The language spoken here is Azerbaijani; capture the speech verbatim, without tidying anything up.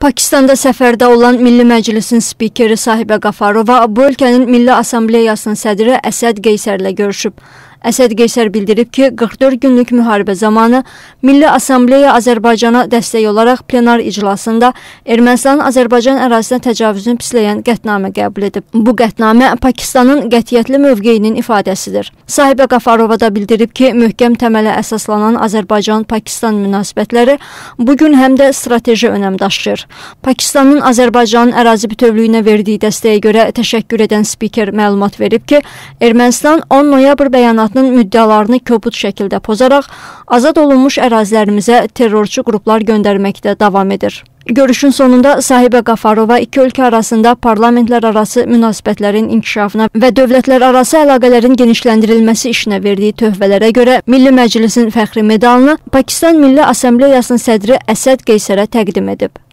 Pakistanda səfərdə olan Milli Məclisin spikeri Sahibə Qafarova bu ölkənin Milli Assambleyasının sədri Əsəd Qeysərlə görüşüb. Əsəd Qeysər bildirib ki, qırx dörd günlük müharibə zamanı Milli Assambleya Azərbaycana dəstək olaraq plenar iclasında Ermənistanın Azərbaycan ərazisinə təcavüzünü pisləyən qətnamə qəbul edib. Bu qətnamə Pakistanın qətiyyətli mövqeyinin ifadəsidir. Sahibə Qafarova da bildirib ki, möhkəm təmələ əsaslanan Azərbaycan-Pakistan münasibətləri bugün həm də strateji önəm daşıyır. Pakistanın Azərbaycanın ərazi bütövlüyünə verdiyi dəstəyə görə təşəkkür edən spiker məlumat verib ki, Ermənistan on noyabr bəyanatı müddəalarını kobud şəkildə pozaraq azad olunmuş ərazilərimizə terrorçu qruplar göndərməkdə davam edir. Görüşün sonunda Sahibə Qafarova iki ölkə arasında parlamentlər arası münasibətlərin inkişafına və dövlətlər arası əlaqələrin genişləndirilməsi işinə verdiyi töhfələrə görə Milli Məclisin fəxri medalını Pakistan Milli Assambleyasının sədri Əsəd Qeysərə təqdim edib.